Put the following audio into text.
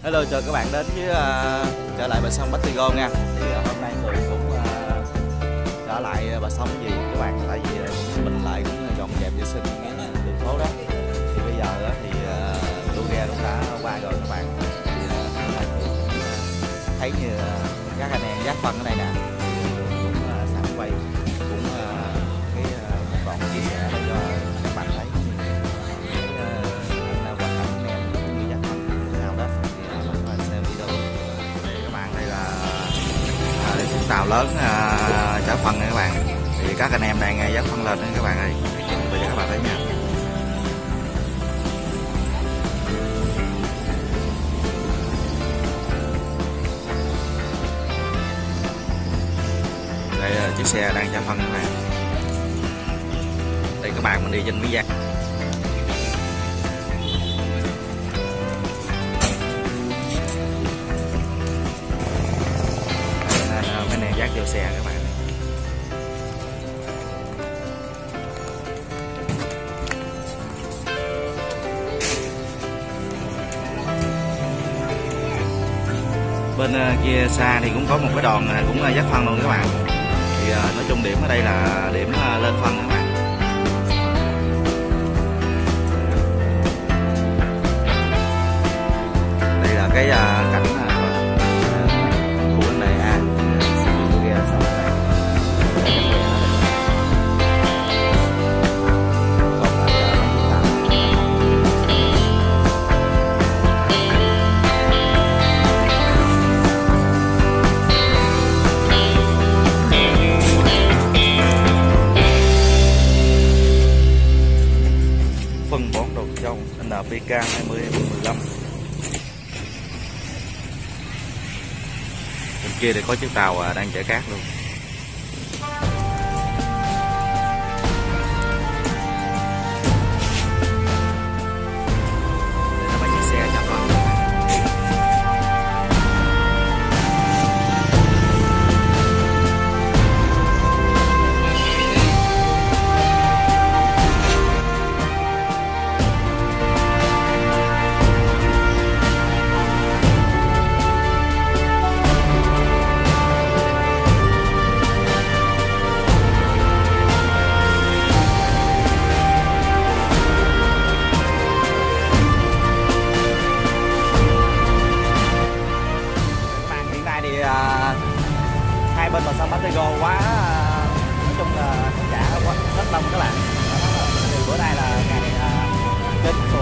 Hello, chào các bạn đến với trở lại bờ sông Bách Go nha. Thì hôm nay Tường cũng trở lại bờ sông gì các bạn, tại vì mình lại cũng dọn dẹp vệ sinh cái đường phố đó. Thì bây giờ thì đua ghe cũng đã qua rồi các bạn. Thì hôm nay Tường cũng thấy như các anh em giác phân ở đây nè, cũng sẵn quay cũng cái một đoạn chia sẻ để cho các bạn thấy tàu lớn chở phân này các bạn. Thì các anh em đang dắt phân lên đó các bạn ơi, bây giờ các bạn thấy nha. Đây là chiếc xe đang chở phân các bạn. Đây các bạn, mình đi trên Mỹ Giang. Mấy này dắt vô xe các bạn. Bên kia xa thì cũng có một cái đoàn cũng dắt phân luôn các bạn. Thì nói chung điểm ở đây là điểm lên phân các bạn. Đây là cái cảnh của này phân bón đầu trâu NPK 2015. Bên kia thì có chiếc tàu đang chở cát luôn. Đây là mấy chiếc xe chở phân. Hai bên bờ sông Bách Go quá, nói chung là khán giả rất đông các bạn. Thì bữa nay là ngày chính